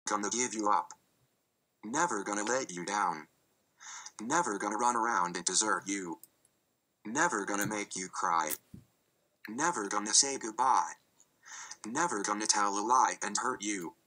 gonna give you up. Never gonna let you down. Never gonna run around and desert you. Never gonna make you cry. Never gonna say goodbye. Never gonna tell a lie and hurt you.